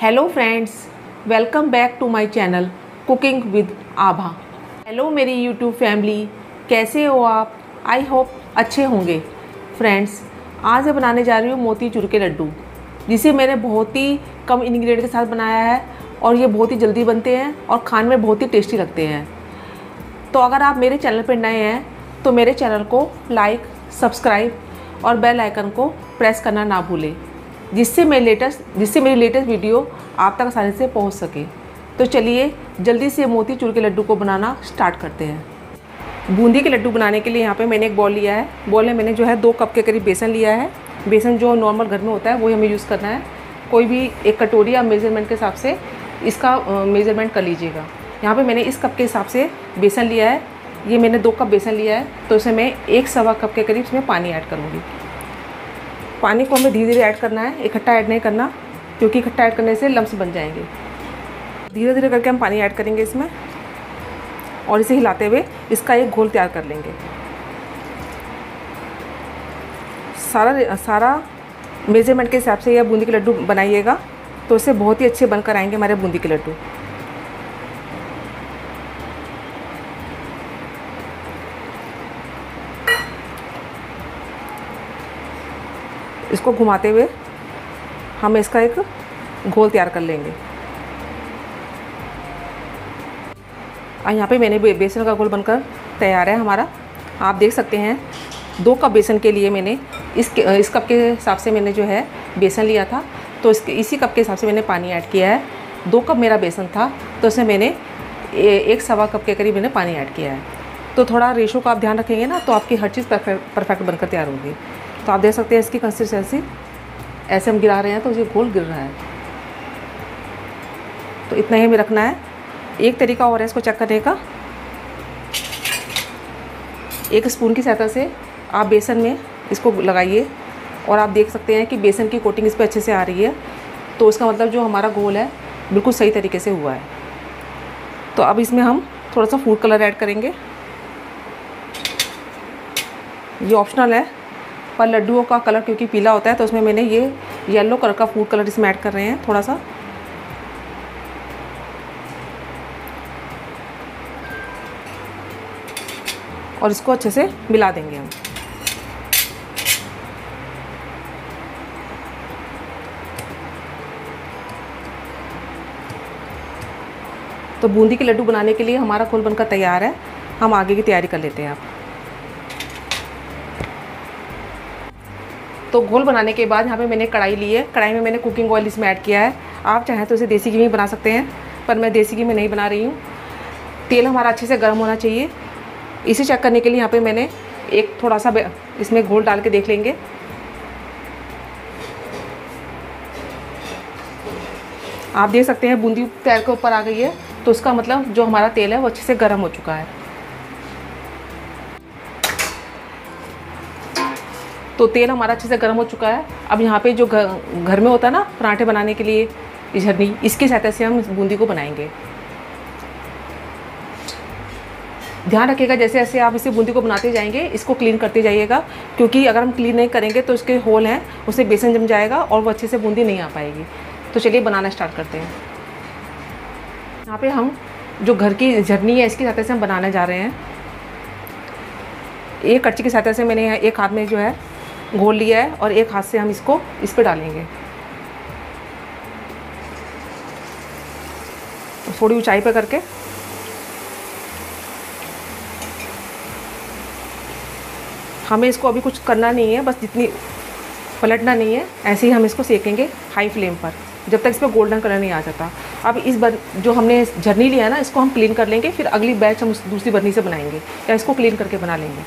Hello friends, welcome back to my channel cooking with Abha. Hello मेरी YouTube family, कैसे हो आप? आई होप अच्छे होंगे। फ्रेंड्स, आज मैं बनाने जा रही हूँ मोतीचूर के लड्डू, जिसे मैंने बहुत ही कम इंग्रेडिएंट के साथ बनाया है और ये बहुत ही जल्दी बनते हैं और खाने में बहुत ही टेस्टी लगते हैं। तो अगर आप मेरे चैनल पर नए हैं तो मेरे चैनल को लाइक, सब्सक्राइब और बेल आइकन को प्रेस करना ना भूलें, जिससे मेरी लेटेस्ट वीडियो आप तक आसानी से पहुंच सके। तो चलिए जल्दी से मोतीचूर के लड्डू को बनाना स्टार्ट करते हैं। बूंदी के लड्डू बनाने के लिए यहाँ पे मैंने एक बॉल लिया है। बॉल में मैंने जो है 2 कप के करीब बेसन लिया है। बेसन जो नॉर्मल घर में होता है वही हमें यूज़ करना है। कोई भी एक कटोरी या मेज़रमेंट के हिसाब से इसका मेज़रमेंट कर लीजिएगा। यहाँ पर मैंने इस कप के हिसाब से बेसन लिया है। ये मैंने 2 कप बेसन लिया है, तो इसे मैं 1 कप के करीब इसमें पानी ऐड करूँगी। पानी को हमें धीरे धीरे ऐड करना है, इकट्ठा ऐड नहीं करना, क्योंकि इकट्ठा ऐड करने से लम्स बन जाएंगे। धीरे धीरे करके हम पानी ऐड करेंगे इसमें और इसे हिलाते हुए इसका एक घोल तैयार कर लेंगे। सारा मेजरमेंट के हिसाब से यह बूंदी के लड्डू बनाइएगा, तो इससे बहुत ही अच्छे बनकर आएंगे हमारे बूंदी के लड्डू। इसको घुमाते हुए हम इसका एक घोल तैयार कर लेंगे। और यहाँ पे मैंने बेसन का घोल बनकर तैयार है हमारा। आप देख सकते हैं 2 कप बेसन के लिए मैंने इस कप के हिसाब से मैंने जो है बेसन लिया था, तो इसी कप के हिसाब से मैंने पानी ऐड किया है। 2 कप मेरा बेसन था, तो उसमें मैंने 1 कप के करीब मैंने पानी ऐड किया है। तो थोड़ा रेशो का आप ध्यान रखेंगे ना, तो आपकी हर चीज़ परफेक्ट बनकर तैयार होगी। तो आप देख सकते हैं इसकी कंसिस्टेंसी, ऐसे हम गिरा रहे हैं तो ये घोल गिर रहा है। तो इतना ही हमें रखना है। एक तरीका और है इसको चेक करने का। एक स्पून की सहायता से आप बेसन में इसको लगाइए और आप देख सकते हैं कि बेसन की कोटिंग इस पर अच्छे से आ रही है। तो इसका मतलब जो हमारा घोल है बिल्कुल सही तरीके से हुआ है। तो अब इसमें हम थोड़ा सा फूड कलर ऐड करेंगे। ये ऑप्शनल है, पर लड्डुओं का कलर क्योंकि पीला होता है, तो उसमें मैंने ये येलो कलर का फूड कलर इसमें ऐड कर रहे हैं थोड़ा सा। और इसको अच्छे से मिला देंगे हम। तो बूंदी के लड्डू बनाने के लिए हमारा घोल बनकर तैयार है। हम आगे की तैयारी कर लेते हैं आप। तो घोल बनाने के बाद यहाँ पे मैंने कढ़ाई ली है। कढ़ाई में मैंने कुकिंग ऑयल इसमें ऐड किया है। आप चाहें तो इसे देसी घी में बना सकते हैं, पर मैं देसी घी में नहीं बना रही हूँ। तेल हमारा अच्छे से गर्म होना चाहिए। इसे चेक करने के लिए यहाँ पे मैंने एक थोड़ा सा इसमें घोल डाल के देख लेंगे। आप देख सकते हैं बूंदी तैर के ऊपर आ गई है, तो उसका मतलब जो हमारा तेल है वो अच्छे से गर्म हो चुका है। तो तेल हमारा अच्छे से गर्म हो चुका है। अब यहाँ पे जो घर में होता है ना पराठे बनाने के लिए झरनी, इसकी सहायता से हम इस बूंदी को बनाएंगे। ध्यान रखिएगा जैसे जैसे आप इसे बूंदी को बनाते जाएंगे, इसको क्लीन करते जाइएगा, क्योंकि अगर हम क्लीन नहीं करेंगे तो इसके होल हैं उससे बेसन जम जाएगा और वो अच्छे से बूंदी नहीं आ पाएगी। तो चलिए बनाना स्टार्ट करते हैं। यहाँ पे हम जो घर की झरनी है इसकी सहायता से हम बनाने जा रहे हैं। एक कड़छी की सहायता से मैंने एक हाथ में जो है घोल लिया है और एक हाथ से हम इसको इस पर डालेंगे। थोड़ी ऊंचाई पे करके हमें इसको अभी कुछ करना नहीं है, बस जितनी पलटना नहीं है, ऐसे ही हम इसको सेकेंगे हाई फ्लेम पर जब तक इस पर गोल्डन कलर नहीं आ जाता। अब इस बार जो हमने झरनी लिया है ना, इसको हम क्लीन कर लेंगे, फिर अगली बैच हम दूसरी बर्नी से बनाएंगे या इसको क्लीन करके बना लेंगे।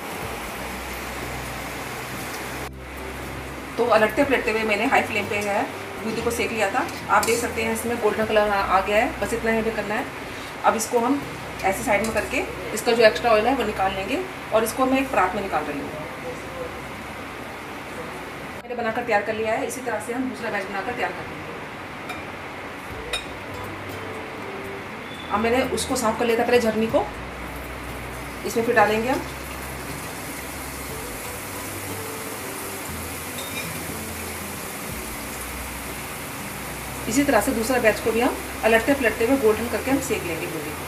तो अलटते पलटते हुए मैंने हाई फ्लेम पे है बूंदी को सेक लिया था। आप देख सकते हैं इसमें गोल्डन कलर आ गया है। बस इतना ही हमें करना है। अब इसको हम ऐसे साइड में करके इसका जो एक्स्ट्रा ऑयल है वो निकाल लेंगे और इसको मैं एक परात में निकाल रही हूँ। मैंने बनाकर तैयार कर लिया है। इसी तरह से हम दूसरा बैच बनाकर तैयार कर लेंगे। अब मैंने उसको साफ कर लिया था पहले झरनी को, इसमें फिर डालेंगे हम। इसी तरह से दूसरा बैच को भी हम अलटते पलटते हुए गोल्डन करके हम सेक लेंगे बूंदी को।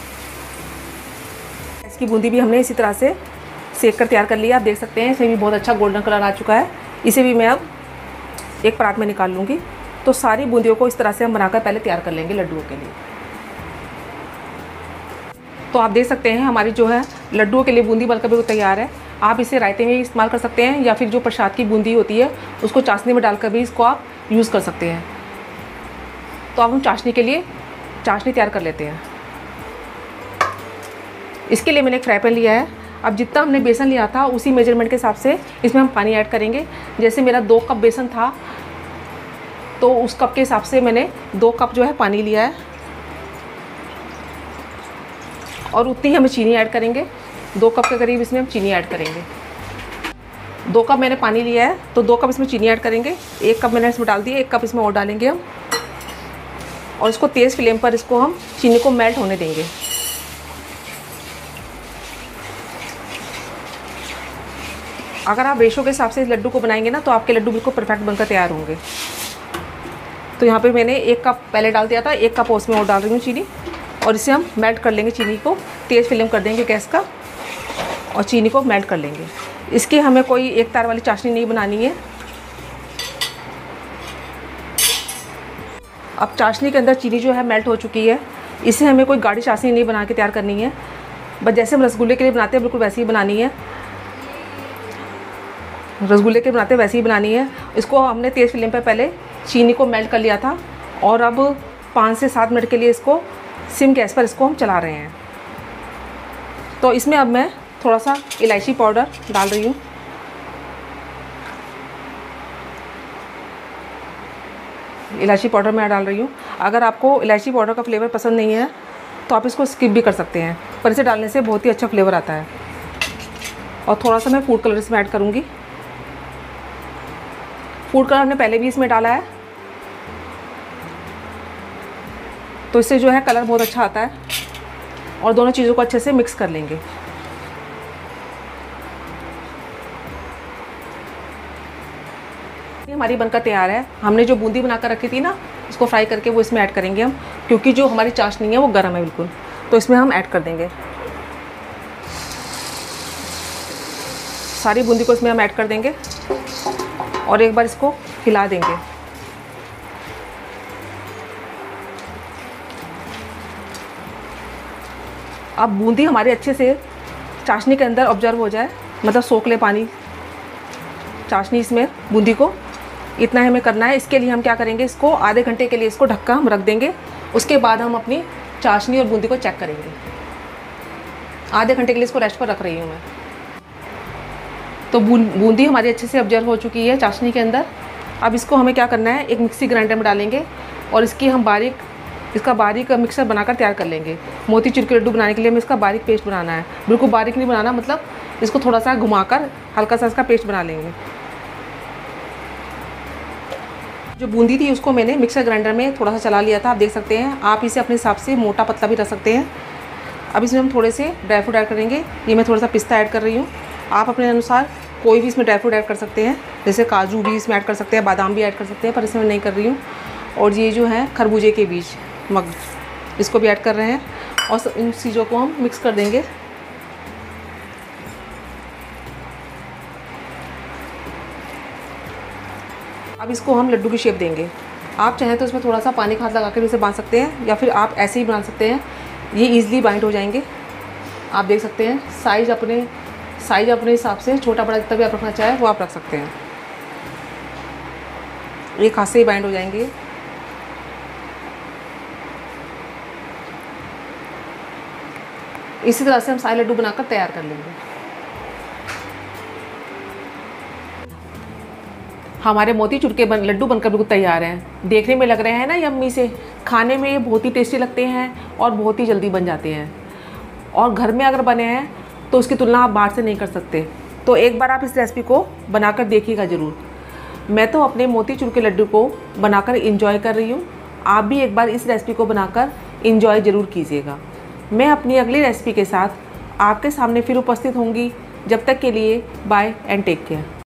इसकी बूंदी भी हमने इसी तरह से सेक कर तैयार कर लिया। आप देख सकते हैं इसमें भी बहुत अच्छा गोल्डन कलर आ चुका है। इसे भी मैं अब एक परात में निकाल लूँगी। तो सारी बूंदियों को इस तरह से हम बनाकर पहले तैयार कर लेंगे लड्डुओं के लिए। तो आप देख सकते हैं हमारी जो है लड्डुओं के लिए बूंदी बनकर बिल्कुल तैयार है। आप इसे रायते में इस्तेमाल कर सकते हैं या फिर जो प्रसाद की बूंदी होती है उसको चाशनी में डालकर भी इसको आप यूज़ कर सकते हैं। तो अब हम चाशनी के लिए चाशनी तैयार कर लेते हैं। इसके लिए मैंने एक फ्राई पैन लिया है। अब जितना हमने बेसन लिया था उसी मेजरमेंट के हिसाब से इसमें हम पानी ऐड करेंगे। जैसे मेरा 2 कप बेसन था तो उस कप के हिसाब से मैंने 2 कप जो है पानी लिया है और उतनी ही हमें चीनी ऐड करेंगे। 2 कप के करीब इसमें हम चीनी ऐड करेंगे। 2 कप मैंने पानी लिया है तो 2 कप इसमें चीनी ऐड करेंगे। 1 कप मैंने इसमें डाल दिया, 1 कप इसमें और डालेंगे हम और इसको तेज़ फ्लेम पर इसको हम चीनी को मेल्ट होने देंगे। अगर आप रेशो के हिसाब से इस लड्डू को बनाएंगे ना तो आपके लड्डू बिल्कुल परफेक्ट बनकर तैयार होंगे। तो यहाँ पे मैंने 1 कप पहले डाल दिया था, 1 कप उसमें और डाल रही हूँ चीनी और इसे हम मेल्ट कर लेंगे। चीनी को तेज़ फ्लेम कर देंगे गैस का और चीनी को मेल्ट कर लेंगे। इसकी हमें कोई एक तार वाली चाशनी नहीं बनानी है। अब चाशनी के अंदर चीनी जो है मेल्ट हो चुकी है। इसे हमें कोई गाढ़ी चाशनी नहीं बना के तैयार करनी है, बस जैसे हम रसगुल्ले के लिए बनाते हैं बिल्कुल वैसे ही बनानी है। रसगुल्ले के बनाते हैं वैसे ही बनानी है। इसको हमने तेज़ फ्लेम पर पहले चीनी को मेल्ट कर लिया था और अब 5 से 7 मिनट के लिए इसको सिम गैस पर इसको हम चला रहे हैं। तो इसमें अब मैं थोड़ा सा इलायची पाउडर डाल रही हूँ। इलायची पाउडर मैं डाल रही हूँ। अगर आपको इलायची पाउडर का फ्लेवर पसंद नहीं है तो आप इसको स्किप भी कर सकते हैं, पर इसे डालने से बहुत ही अच्छा फ्लेवर आता है। और थोड़ा सा मैं फूड कलर इसमें ऐड करूँगी। फूड कलर हमने पहले भी इसमें डाला है तो इससे जो है कलर बहुत अच्छा आता है। और दोनों चीज़ों को अच्छे से मिक्स कर लेंगे। ये हमारी बनकर तैयार है। हमने जो बूंदी बनाकर रखी थी ना इसको फ्राई करके वो इसमें ऐड करेंगे हम, क्योंकि जो हमारी चाशनी है वो गर्म है बिल्कुल, तो इसमें हम ऐड कर देंगे। सारी बूंदी को इसमें हम ऐड कर देंगे और एक बार इसको हिला देंगे। अब बूंदी हमारी अच्छे से चाशनी के अंदर ऑब्जर्व हो जाए, मतलब सोख ले पानी चाशनी इसमें बूंदी को, इतना हमें करना है। इसके लिए हम क्या करेंगे, इसको आधे घंटे के लिए इसको ढक्का हम रख देंगे। उसके बाद हम अपनी चाशनी और बूंदी को चेक करेंगे। आधे घंटे के लिए इसको रेस्ट पर रख रही हूँ मैं। तो बूंदी हमारी अच्छे से ऑब्जर्व हो चुकी है चाशनी के अंदर। अब इसको हमें क्या करना है, एक मिक्सी ग्राइंडर में डालेंगे और इसकी हम इसका बारीक मिक्सर बनाकर तैयार कर लेंगे। मोतीचूर के लड्डू बनाने के लिए हमें इसका बारीक पेस्ट बनाना है। बिल्कुल बारीक नहीं बनाना, मतलब इसको थोड़ा सा घुमाकर हल्का सा इसका पेस्ट बना लेंगे। जो बूंदी थी उसको मैंने मिक्सर ग्राइंडर में थोड़ा सा चला लिया था, आप देख सकते हैं। आप इसे अपने हिसाब से मोटा पतला भी रख सकते हैं। अब इसमें हम थोड़े से ड्राई फ्रूट ऐड करेंगे। ये मैं थोड़ा सा पिस्ता ऐड कर रही हूँ। आप अपने अनुसार कोई भी इसमें ड्राई फ्रूट ऐड कर सकते हैं, जैसे काजू भी इसमें ऐड कर सकते हैं, बादाम भी ऐड कर सकते हैं, पर इसमें नहीं कर रही हूँ। और ये जो है खरबूजे के बीज मग, इसको भी ऐड कर रहे हैं और इन चीज़ों को हम मिक्स कर देंगे। अब इसको हम लड्डू की शेप देंगे। आप चाहें तो इसमें थोड़ा सा पानी का हाथ लगा कर इसे बांध सकते हैं या फिर आप ऐसे ही बना सकते हैं। ये ईजिली बाइंड हो जाएंगे। आप देख सकते हैं साइज़ अपने हिसाब से छोटा बड़ा जितना भी आप रखना चाहें वो आप रख सकते हैं। एक हाथ से ही बाइंड हो जाएंगे। इसी तरह से हम सारे लड्डू बनाकर तैयार कर लेंगे। हमारे मोतीचूर के लड्डू बनकर बिल्कुल तैयार हैं। देखने में लग रहे हैं ना यम्मी से, खाने में ये बहुत ही टेस्टी लगते हैं और बहुत ही जल्दी बन जाते हैं। और घर में अगर बने हैं तो उसकी तुलना आप बाहर से नहीं कर सकते। तो एक बार आप इस रेसिपी को बनाकर देखिएगा ज़रूर। मैं तो अपने मोतीचूर के लड्डू को बनाकर इंजॉय कर रही हूँ। आप भी एक बार इस रेसिपी को बनाकर इंजॉय ज़रूर कीजिएगा। मैं अपनी अगली रेसिपी के साथ आपके सामने फिर उपस्थित होंगी। जब तक के लिए बाय एंड टेक केयर।